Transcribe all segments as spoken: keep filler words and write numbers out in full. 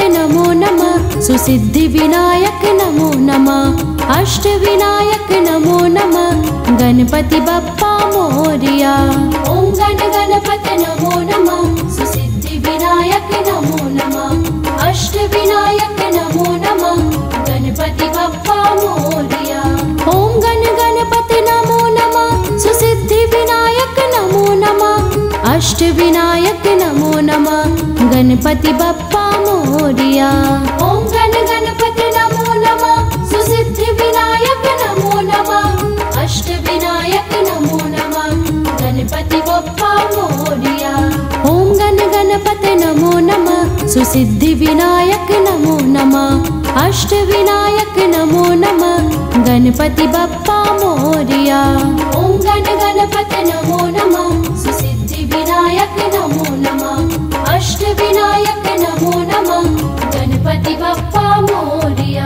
नमो नमः। सुसिद्धि विनायक नमो नमः। अष्ट विनायक नमो नमः। गणपति बप्पा मोरिया। ओम गण गणपति नमो नमः। सुसिद्धि विनायक नमो नमः। अष्ट विनायक नमो नमः। गणपति बप्पा मोरिया। ओम गण गणपति नमो नमः। सुसिद्धि विनायक नमो नमः। अष्ट विनायक नमो नमः। गणपति बप्पा मोरिया। ओम गण गणपति नमो नमः। सुसिद्धि विनायक नमो नमः। अष्ट विनायक नमो नमः। गणपति बप्पा मोरिया। ओम गण गणपति नमो नमः। सुसिद्धि विनायक नमो नमः। अष्ट विनायक नमो नमः। गणपति बप्पा मोरिया। ओम गण गणपति नमो नमः। सुसिद्धि विनायक नमो नमः। अष्ट विनायक नमो नमः। गणपति बप्पा मोरिया।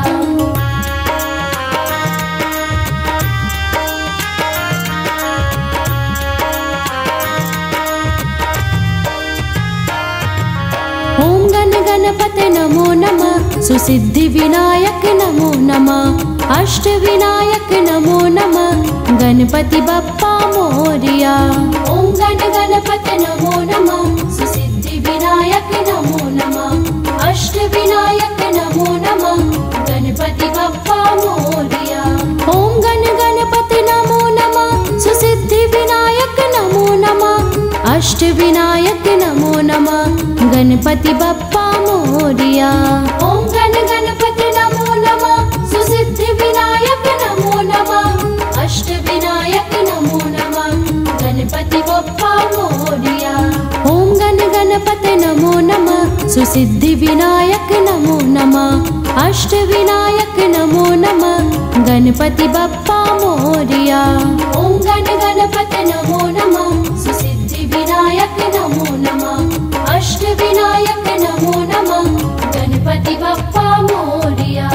ओम गण गणपति नमो नमः। सुसिद्धि विनायक नमो नमः। अष्ट विनायक नमो नमः। गणपति बप्पा मोरिया। ओम गण गणपति नमो नमः। सुसिद्धि विनायक नमो नमः। अष्ट विनायक नमो नमः। गणपति बप्पा मोरिया। ओम गण गणपति नमो नमः। सुसिद्धि विनायक नमो नमः। अष्ट विनायक नमो नमः। गणपति बप्पा मोरिया। ओम गण गणपति नमो नमः। सुसिद्धि विनायक नमो नमः। अष्ट विनायक नमो नमः। गणपति बप्पा मोरिया। ओम गण गणपति नमो नमः। सुसिद्धि विनायक नमो नमः। अष्ट विनायक नमो नमः। गणपति बप्पा मोरिया। ओम गण गणपति नमो नमः। सुसिद्धि विनायक नमो नमः। अष्ट विनायक नमो नमः। गणपति बप्पा मोरिया।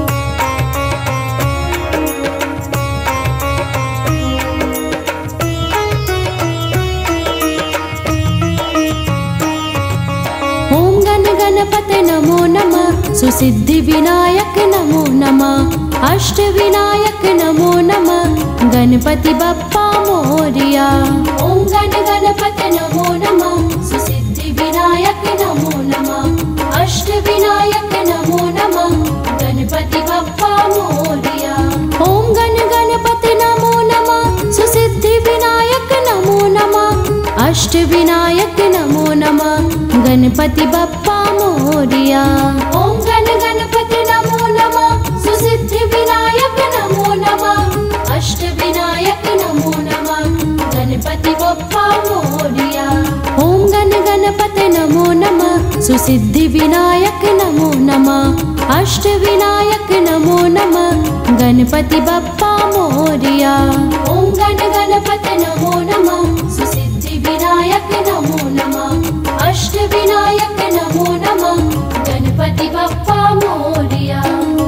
ओम गण गणपति नमो नमः। सुसिद्धि विनायक नमो नमः। अष्ट विनायक नमो नमः। गणपति बप्पा मोरिया। ओम गण गणपति नमो नमः। सुसिद्धि विनायक नमो नमः। अष्ट विनायक नमो नमः। गणपति बप्पा मोरिया। ओम गण गणपति नमो नमः। सुसिद्धि विनायक नमो नमः। अष्ट विनायक नमो नमः। गणपति बप्पा मोरिया। ओम गण गणपति नमो नमः। सुसिद्धि विनायक नमो नमः। अष्ट विनायक नमो नमः। गणपति बप्पा मोरिया। ओम गण गणपति नमो नमः। सुसिद्धि विनायक नमो नमः। अष्ट विनायक नमो नमः। गणपति बप्पा मोरिया। ओम गण गणपति नमो नमः। सुसिद्धि विनायक नमो नमः। अष्ट विनायक नमो नमः। गणपति बप्पा मोरिया।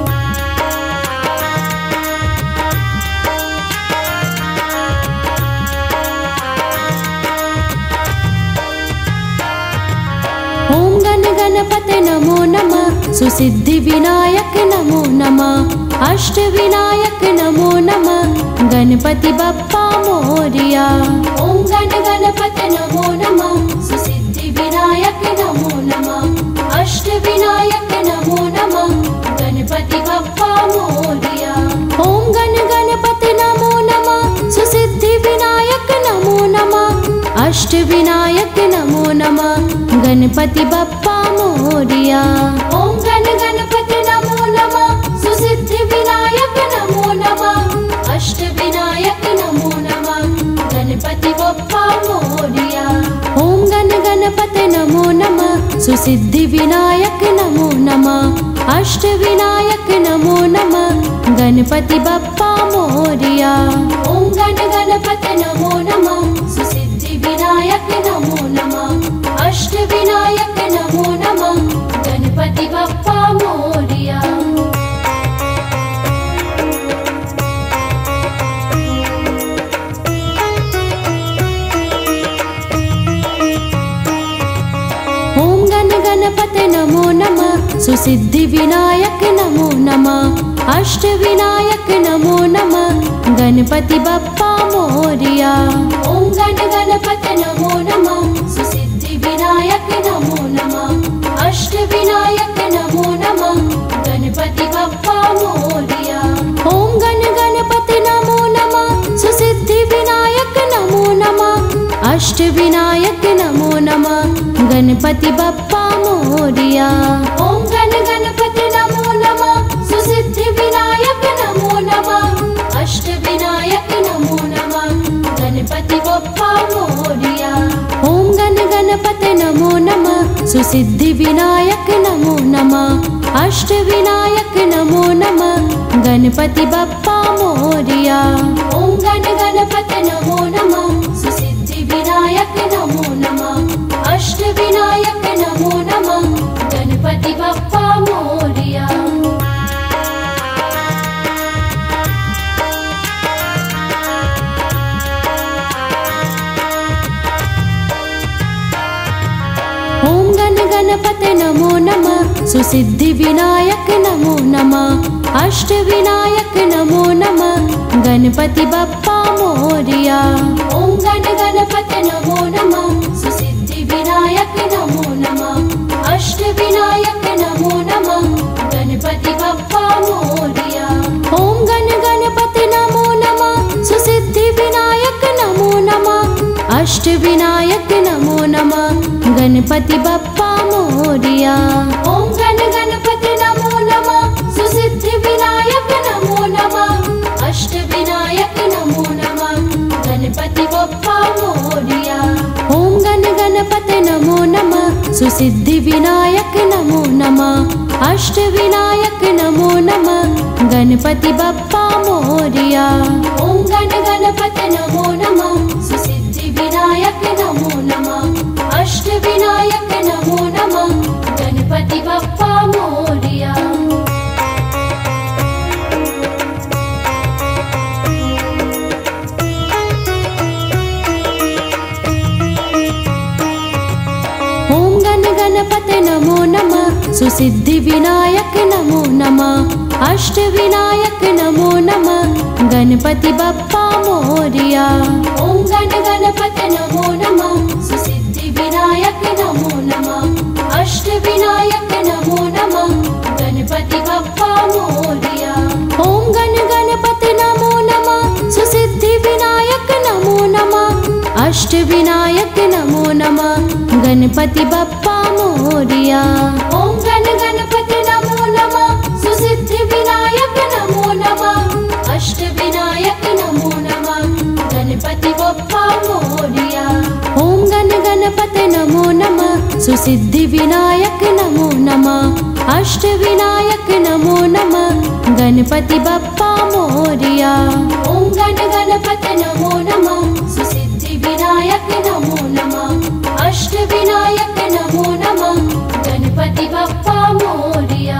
ओम गण गणपति नमो नमः। सुसिद्धि विनायक नमो नमः। अष्ट विनायक नमो नमः। गणपति बप्पा मोरिया। ओम गण गणपति नमो नमः। सुसिद्धि विनायक नमो नमः। अष्ट विनायक नमो नमः। गणपति बप्पा मोरिया। ओम गण गणपति नमो नमः। सुसिद्धि विनायक नमो नमः। अष्ट विनायक नमो नमः। गणपति बप्पा मोरिया। ओम गण गणपति नमो नमः। सुसिद्धि विनायक नमो नमः। अष्ट विनायक नमो नमः। गणपति बप्पा मोरिया। ओम गण गणपति नमो नमः। सुसिद्धि विनायक नमो नमः। अष्ट विनायक नमो नमः। गणपति बप्पा मोरिया। ओम गण गणपति नमो नमः। सुसिद्धि विनायक नमो नमः। अष्ट विनायक नमो नमः। गणपति बप्पा मोरिया। ओम गण गणपति नमो नमः। सुसिद्धि विनायक नमो नमः। अष्ट विनायक नमो नमः। गणपति बप्पा मोरिया। ओम गण गणपति नमो नमः। सुसिद्धि विनायक नमो नमः। अष्ट विनायक नमो नमः। गणपति बप्पा मोरिया। ओम गण गणपति नमो नमः। सुसिद्धि विनायक नमो नमः। अष्ट विनायक नमो नमः। गणपति बप्पा मोरिया। ओम गण गणपति नमो नमः। सुसिद्धि विनायक नमो नमः। अष्ट विनायक नमो नमः। गणपति बप्पा मोरिया। ओम गण गणपति नमो नमः। सुसिद्धि विनायक नमो नमः। अष्ट विनायक नमो नमः। गणपति बप्पा मोरिया। ओम गण गणपति नमो नमः। सुसिद्धि विनायक नमो नमः। अष्ट विनायक नमो नमः। गणपति बप्पा मोरिया। ओम गण गणपति नमो नमः। सुसिद्धि विनायक नमो नमः। अष्ट विनायक नमो नमः। गणपति बप्पा मोरिया। ओम गण गणपति नमो नमः। सुसिद्धि विनायक नमो नमः। अष्ट विनायक नमो नमः। गणपति बप्पा मोरिया। ओम गण गणपति नमो नमः। सुसिद्धि विनायक नमो नमः। अष्ट विनायक नमो नमः। गणपति बप्पा मोरिया। ओम गण गणपति नमो नमः। सुसिद्धि विनायक नमो नमः। अष्ट विनायक नमो नमः। गणपति बप्पा मोरिया। ओम गण गणपति नमो नमः। सुसिद्धि विनायक नमो नमः। अष्ट विनायक नमो नमः। गणपति बप्पा मोरिया। ओम गण गणपति नमो नमः। सुसिद्धि विनायक नमो नमः। अष्ट विनायक नमो नमः। गणपति बप्पा मोरिया। ओम गण गणपति नमो नमः। सुसिद्धि विनायक नमो नमः। अष्ट विनायक नमो नमः। गणपति बप्पा मोरिया। ओम गण गणपति नमो नमः। सुसिद्धि विनायक नमो नमः। अष्ट विनायक नमो नमः। गणपति बप्पा मोरिया। ओम गण गणपति नमो नमः। सुसिद्धि विनायक नमो नमः। अष्ट विनायक नमो नमः। गणपति बप्पा मोरिया। ओम गण गणपति नमो नमः। सुसिद्धि विनायक नमो नमः। अष्ट विनायक नमो नमः। गणपति बप्पा मोरिया। ओम गण गणपति नमो नमः। सुसिद्धि विनायक नमो नमः। अष्ट विनायक नमो नमः। गणपति बप्पा मोरिया। ओम गण गणपति नमो नमः। सुसिद्धि विनायक नमो नमः। अष्ट विनायक नमो नमः। गणपति बप्पा मोरिया।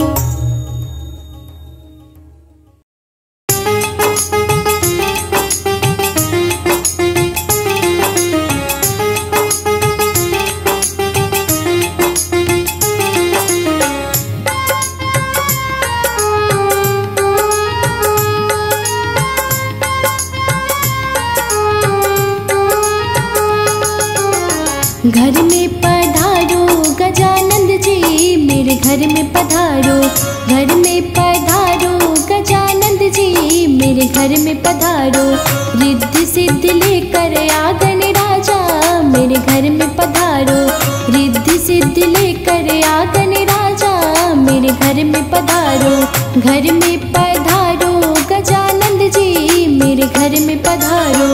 घर में पधारो गजानंद जी, मेरे घर में पधारो। घर में पधारो गजानंद जी, मेरे घर में पधारो। रिद्धि सिद्धि लेकर आगन राजा, मेरे घर में पधारो। रिद्धि सिद्धि लेकर आगन राजा, मेरे घर में पधारो। घर में पधारो गजानंद जी, मेरे घर में पधारो।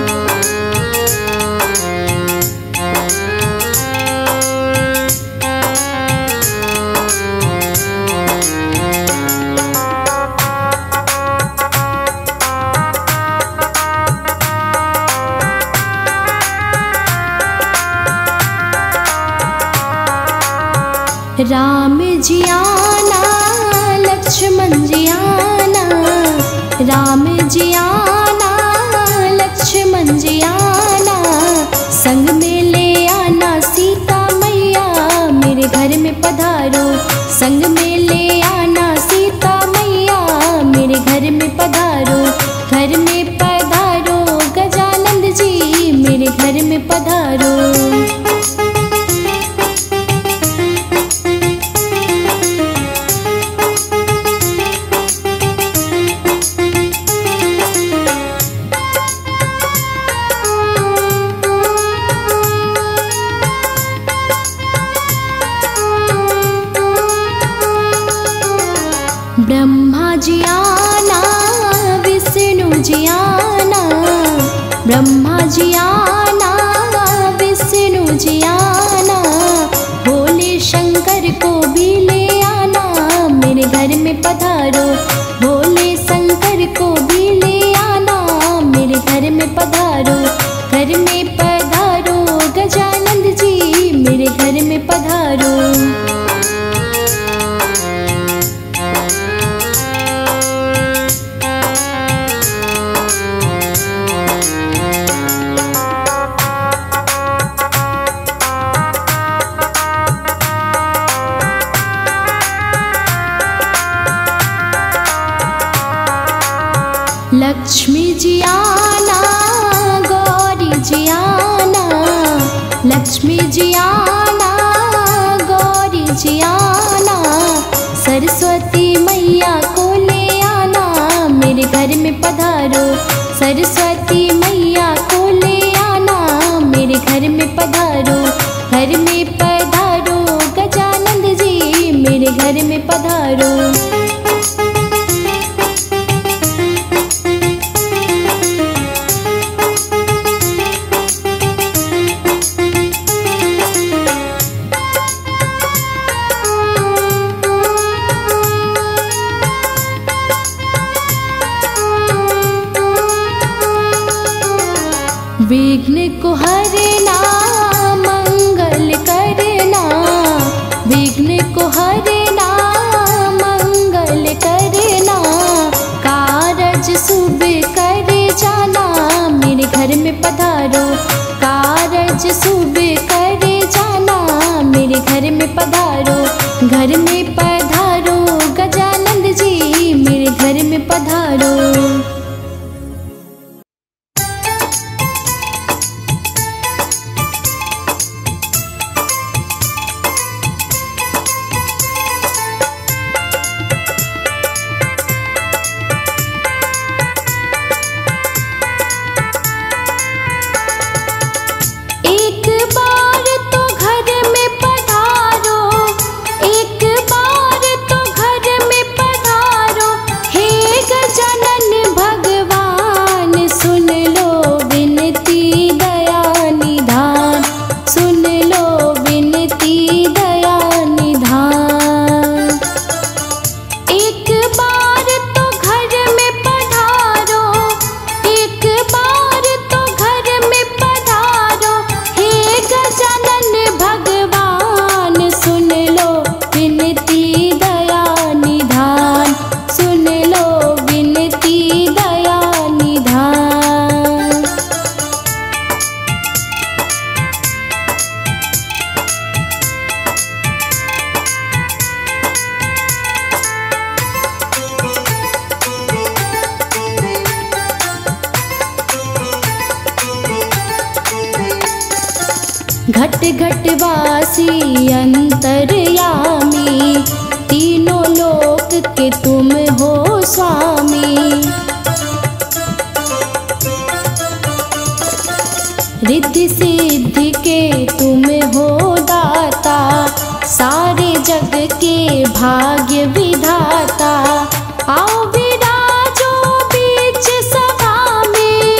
राम जी आना, लक्ष्मण जी आना। राम जी आना, लक्ष्मण जी आना। संग में ले आना सीता मैया, मेरे घर में पधारो। संग लक्ष्मी जी आना, गौरी जी आना, लक्ष्मी जी आना, गौरी जी आना, सरस्वती मैया को ले आना, मेरे घर में पधारो, सरस्वती मैया को ले आना, मेरे घर में पधारो, घर में पधारो गजानंद जी, मेरे घर में पधारो। विघ्न को हरना, मंगल करना, विघ्न को हरना, मंगल करना, कारज शुभ कर जाना, मेरे घर में पधारो, कारज शुभ कर जाना, मेरे घर में पधारो, घर में पधारो गजानंद जी, मेरे घर में पधारो। घट घट वासी अंतर्यामी, तीनों लोक के तुम हो स्वामी, रिद्धि सिद्धि के तुम हो दाता, सारे जग के भाग्य विधाता, आओ विराजो बीच सभा में,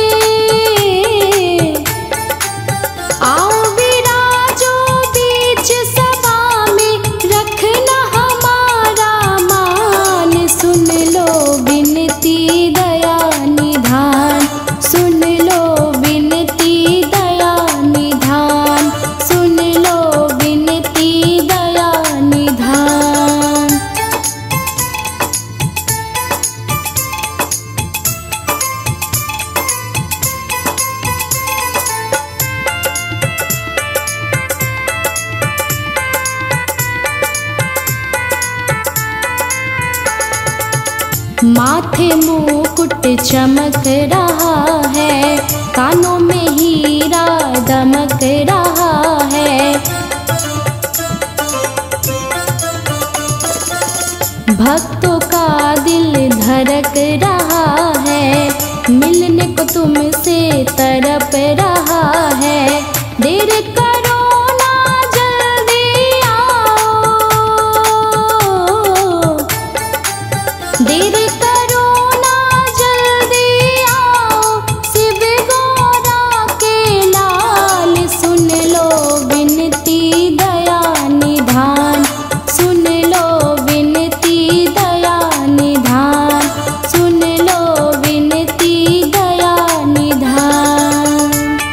आओ विराजो बीच सभा में, रखना हमारा मान, सुन लो विनती दया निधान, सुन लो विनती दया निधान, सुन लो विनती दया निधान। माथे मुकुट चमक रहा है, कानों में हीरा दमक रहा है, भक्तों का दिल धड़क रहा है, मिलने को तुमसे तड़प रहा है, देर करो ना जल्दी आओ, देर करो ना जल्दी आओ, शिव गौरा के लाल, सुन लो विनती दया निधान, सुन लो विनती दया निधान, सुन लो विनती दया निधान।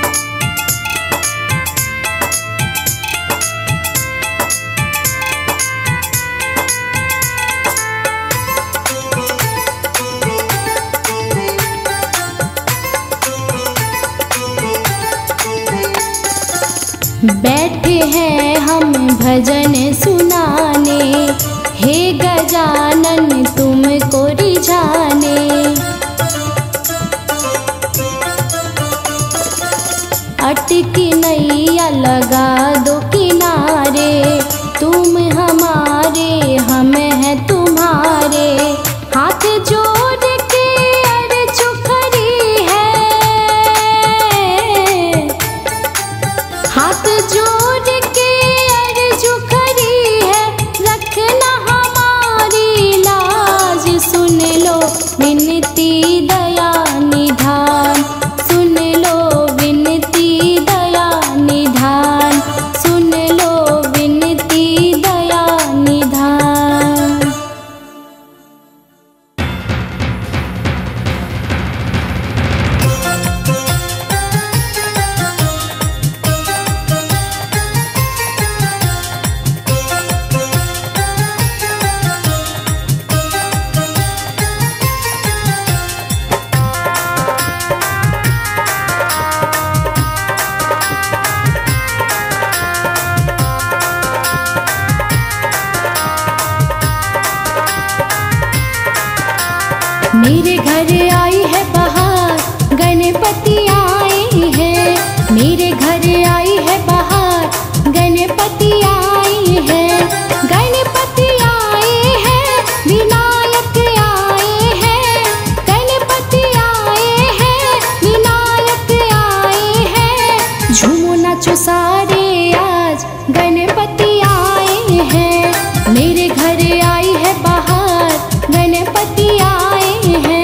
बैठे हैं हम भजन सुनाने, हे गजानन तुमको रिझाने, मेरे घर आई है बहार, गणपति आए हैं। मेरे घर आई है बहार, गणपति आए हैं। गणपति आए हैं, विनायक आए हैं। गणपति आए हैं, विनायक आए हैं। झूमो नाचो सारे आज, गणपति आए हैं। मेरे घर आई है बहार, गणपति आए हैं।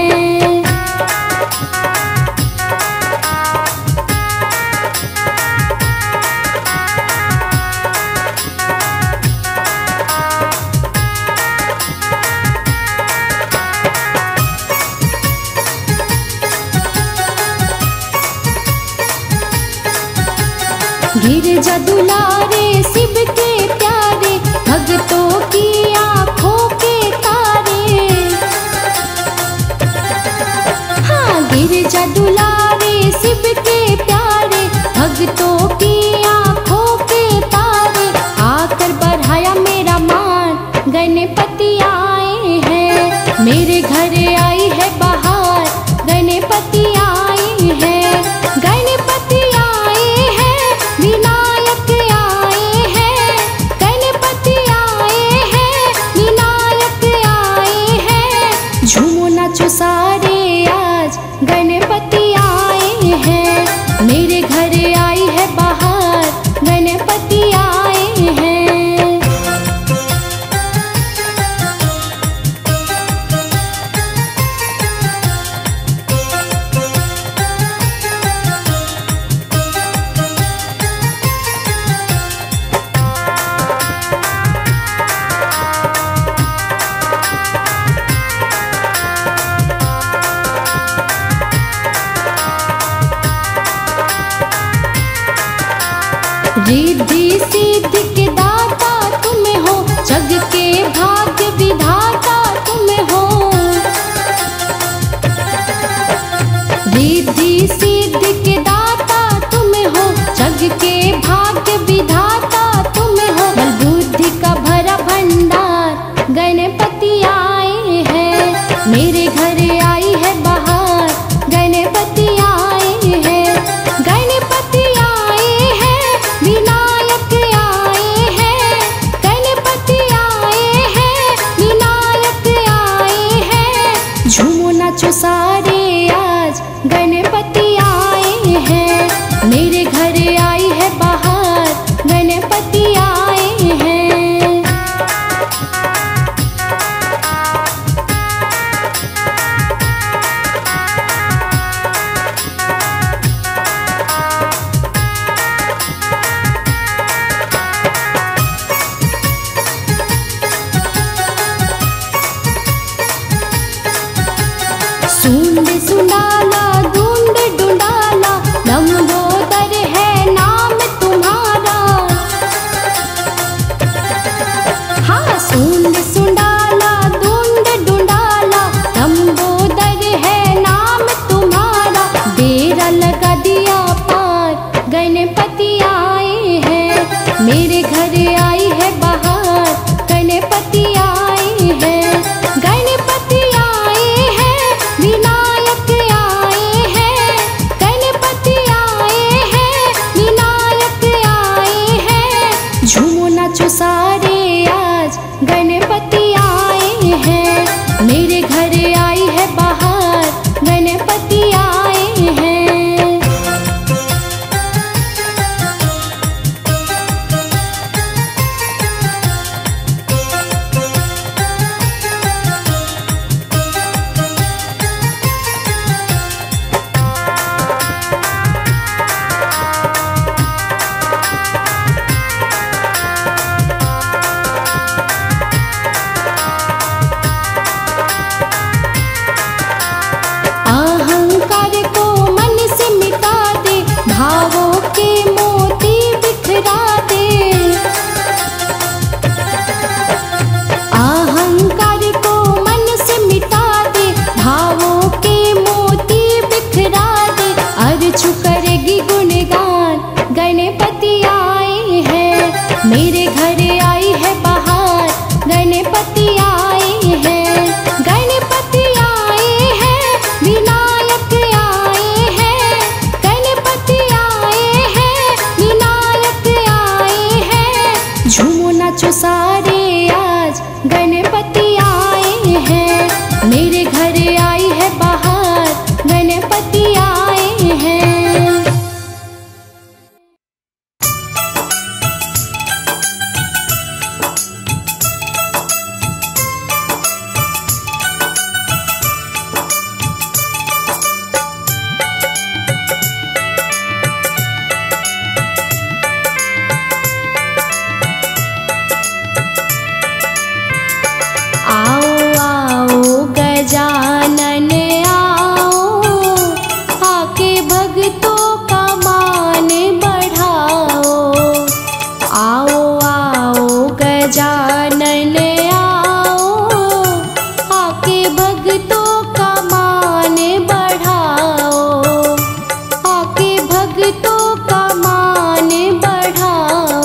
गिरजा दुलारे शिव के प्यारे, भक्तों की आँखों के तारे। हाँ, गिरजा दुलारे शिव के प्यारे, भक्तों की आँखों के तारे। आकर बढ़ाया मेरा मान, गणपति आए हैं। मेरे घर आई है बहार, गणपति आए हैं। गणपति आए हैं, विनायक आए हैं। गणपति आए हैं, विनायक आए हैं। झूमो नाचो सारे आज, गणपति आए हैं। मेरे घर आई है बहार, गणपति आए हैं। रिद्धि सिद्धि के दाता तुम हो, जग के भाग्य विधाता तुम हो। रिद्धि सिद्धि के दाता तुम हो, जग के भाग्य विधाता तुम हो। बल बुद्धि का भरा भंडार, गणपति आए हैं। मेरे घर आई है बहार, गणपति आए हैं। गणपति आए हैं, विनायक आए हैं। गणपति आए हैं, विनायक आए हैं। झूमो नाचो सारे आज, गणपति आए हैं। मेरे घर आई है बहार, गणपति आए हैं। सु आई है बाहर, गणपति आए हैं। गजानन आओ, आके भक्तों का मान बढ़ाओ। आओ आओ गजानन आओ, आके भक्तों का मान बढ़ाओ। आके भक्तों का मान बढ़ाओ।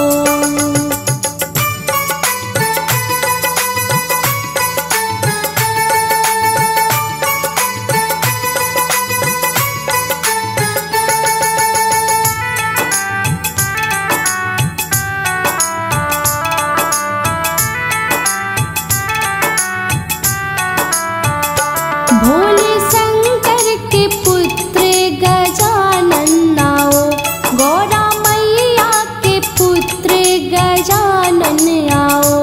भोले शंकर के पुत्र गजानन आओ, गौरा मैया के पुत्र गजानन आओ।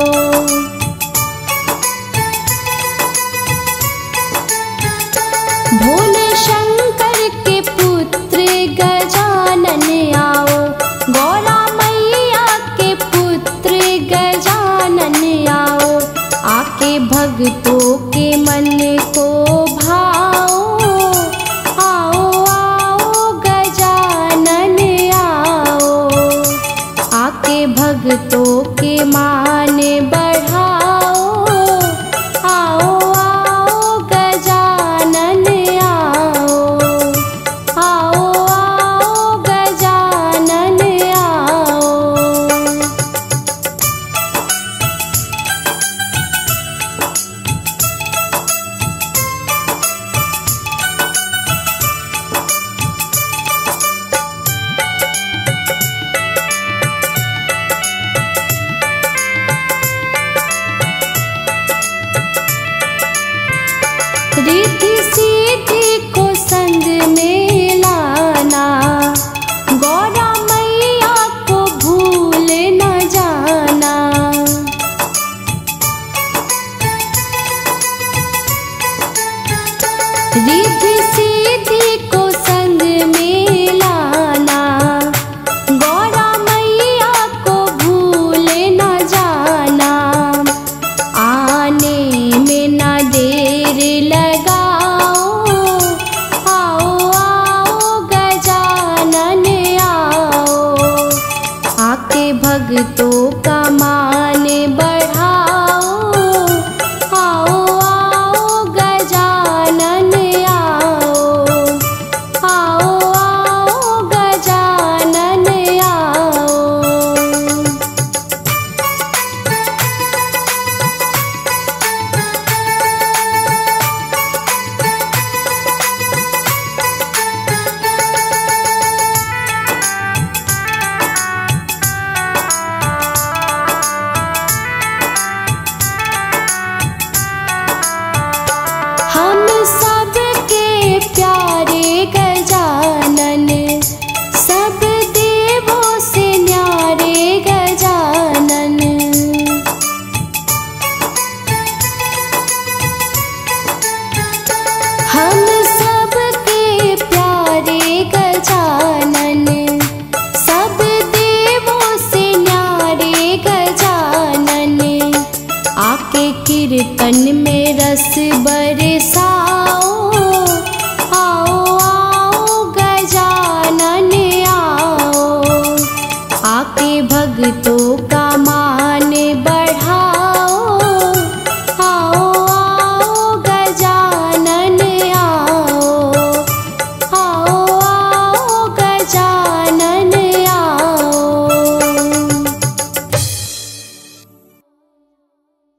भोले शंकर के पुत्र गजानन आओ, गौरा मैया के पुत्र गजानन आओ। आके भक्तों के मन को भाओ। आओ आओ गजानन आओ, आके भक्तों के मान बढ़ाओ। आओ आओ गजानन आओ। आओ आओ गजानन आओ। रिद्धि सिद्धि को संग में लाना, गौरा मैया को भूल न जाना। रिद्धि सिद्धि को संग में लाना, गौरा मैया को भूल न जाना। आने में न देर लगाओ। आओ आओ गजानन आओ, आके भक्तों का मान बढ़ाओ। आओ आओ गजानन आओ। आओ आओ गजानन आओ। हम सबके प्यारे गजानन, सब देवों से न्यारे गजानन। हम सबके प्यारे गजानन, सब देवों से न्यारे गजानन। आके कीर्तन में रस बरसा।